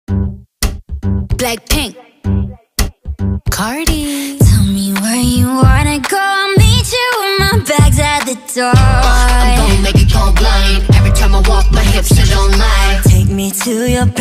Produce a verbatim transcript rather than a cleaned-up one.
Blackpink, Cardi. Tell me where you wanna go, I'll meet you with my bags at the door. uh, I'm gonna make it go blind. Every time I walk, my hips, they don't lie. Take me to your